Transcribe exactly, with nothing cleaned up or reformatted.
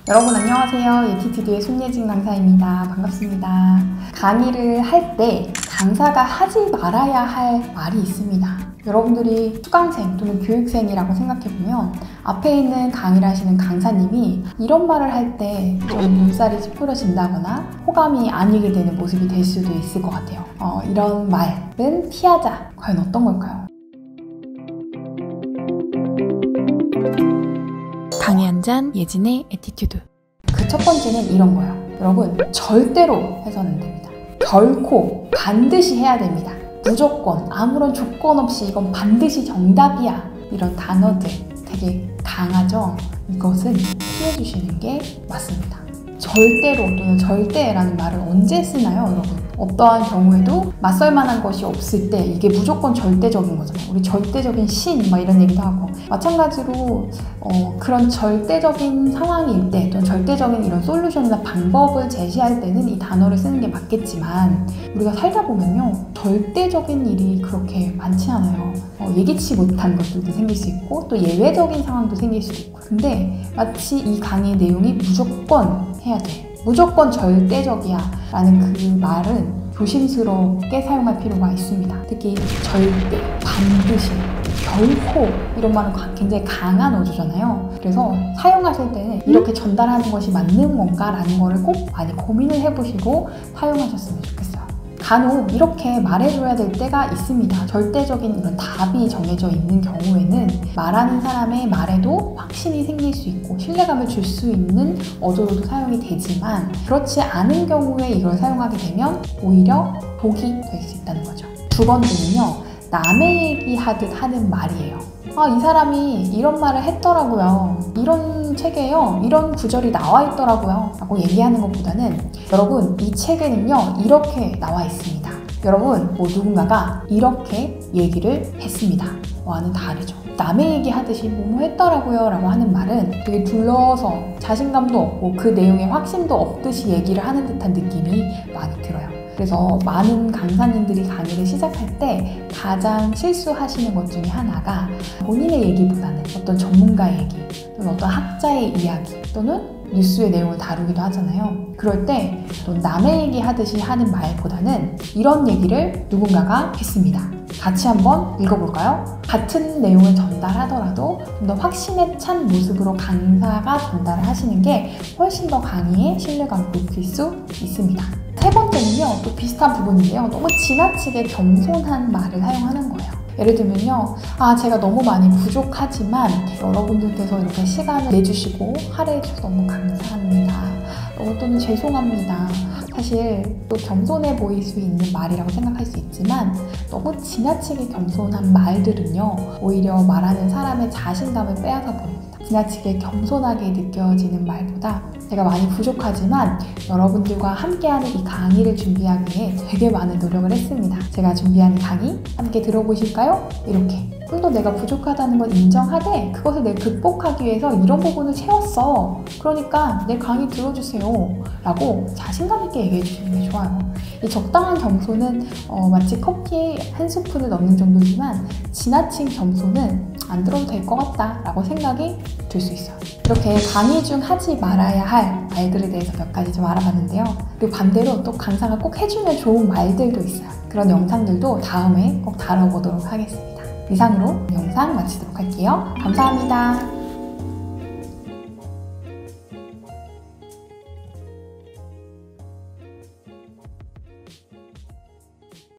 여러분 안녕하세요. 예티튜드의 손예진 강사입니다. 반갑습니다. 강의를 할 때 강사가 하지 말아야 할 말이 있습니다. 여러분들이 수강생 또는 교육생이라고 생각해보면 앞에 있는 강의를 하시는 강사님이 이런 말을 할 때 좀 눈살이 찌푸려진다거나 호감이 아니게 되는 모습이 될 수도 있을 것 같아요. 어, 이런 말은 피하자. 과연 어떤 걸까요? 강의 한 잔 예진의 에티튜드. 그 첫 번째는 이런 거예요. 여러분, 절대로 해서는 안 됩니다. 결코 반드시 해야 됩니다. 무조건 아무런 조건 없이 이건 반드시 정답이야. 이런 단어들 되게 강하죠? 이것은 피해주시는 게 맞습니다. 절대로 또는 절대라는 말을 언제 쓰나요, 여러분? 어떠한 경우에도 맞설 만한 것이 없을 때 이게 무조건 절대적인 거잖아요. 우리 절대적인 신 막 이런 얘기도 하고 마찬가지로 어, 그런 절대적인 상황일 때 또는 절대적인 이런 솔루션이나 방법을 제시할 때는 이 단어를 쓰는 게 맞겠지만 우리가 살다 보면요 절대적인 일이 그렇게 많지 않아요. 어, 예기치 못한 것들도 생길 수 있고 또 예외적인 상황도 생길 수도 있고 근데 마치 이 강의 내용이 무조건 해야 돼. 무조건 절대적이야 라는 그 말은 조심스럽게 사용할 필요가 있습니다. 특히 절대, 반드시, 결코 이런 말은 굉장히 강한 어조잖아요. 그래서 사용하실 때는 이렇게 전달하는 것이 맞는 건가라는 거를 꼭 많이 고민을 해보시고 사용하셨으면 좋겠어요. 간혹 이렇게 말해줘야 될 때가 있습니다. 절대적인 이런 답이 정해져 있는 경우에는 말하는 사람의 말에도 확신이 생길 수 있고 신뢰감을 줄 수 있는 어조로도 사용이 되지만 그렇지 않은 경우에 이걸 사용하게 되면 오히려 독이 될 수 있다는 거죠. 두 번째는요, 남의 얘기하듯 하는 말이에요. 아, 이 사람이 이런 말을 했더라고요. 이런 책에요. 이런 구절이 나와 있더라고요. 라고 얘기하는 것보다는 여러분, 이 책에는요. 이렇게 나와 있습니다. 여러분, 뭐 누군가가 이렇게 얘기를 했습니다. 와는 다르죠. 남의 얘기 하듯이 뭐뭐 했더라고요 라고 하는 말은 되게 둘러서 자신감도 없고 그 내용에 확신도 없듯이 얘기를 하는 듯한 느낌이 많이 들어요. 그래서 많은 강사님들이 강의를 시작할 때 가장 실수하시는 것 중에 하나가 본인의 얘기보다는 어떤 전문가의 얘기 또는 어떤 학자의 이야기 또는 뉴스의 내용을 다루기도 하잖아요. 그럴 때 또 남의 얘기 하듯이 하는 말보다는 이런 얘기를 누군가가 했습니다. 같이 한번 읽어볼까요? 같은 내용을 전달하더라도 좀 더 확신에 찬 모습으로 강사가 전달을 하시는 게 훨씬 더 강의의 신뢰감을 높일 수 있습니다. 세 번째는요, 또 비슷한 부분인데요. 너무 지나치게 겸손한 말을 사용하는 거예요. 예를 들면요, 아, 제가 너무 많이 부족하지만 여러분들께서 이렇게 시간을 내주시고 할애해주셔서 너무 감사합니다. 어, 또는 죄송합니다. 사실 또 겸손해 보일 수 있는 말이라고 생각할 수 있지만 너무 지나치게 겸손한 말들은요, 오히려 말하는 사람의 자신감을 빼앗아 버립니다. 지나치게 겸손하게 느껴지는 말보다 제가 많이 부족하지만 여러분들과 함께하는 이 강의를 준비하기 위해 되게 많은 노력을 했습니다. 제가 준비한 강의 함께 들어보실까요? 이렇게 좀 더 내가 부족하다는 걸 인정하되 그것을 내가 극복하기 위해서 이런 부분을 채웠어. 그러니까 내 강의 들어주세요 라고 자신감 있게 얘기해 주시는 게 좋아요. 이 적당한 겸손은 어, 마치 커피에 한 스푼을 넣는 정도지만 지나친 겸손은 안 들어도 될 것 같다 라고 생각이 들 수 있어요. 이렇게 강의 중 하지 말아야 할 말들에 대해서 몇 가지 좀 알아봤는데요. 그리고 반대로 또 강사가 꼭 해주면 좋은 말들도 있어요. 그런 영상들도 다음에 꼭 다뤄보도록 하겠습니다. 이상으로 영상 마치도록 할게요. 감사합니다.